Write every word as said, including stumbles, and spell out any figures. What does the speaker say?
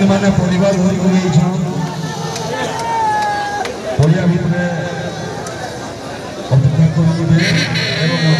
मैंने परिवार घर को पड़िया भितर अपेक्षा करें